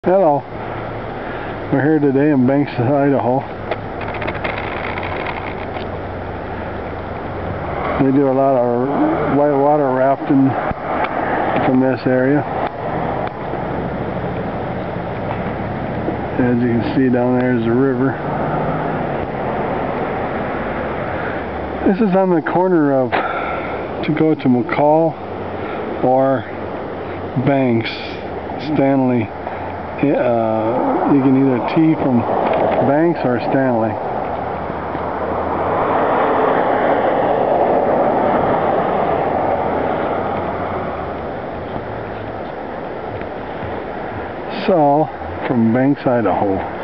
Hello, we're here today in Banks, Idaho. They do a lot of whitewater rafting from this area. As you can see down there is the river. This is on the corner of, to go to McCall or Banks, Stanley. You can either T from Banks or Stanley. So, from Banks, Idaho.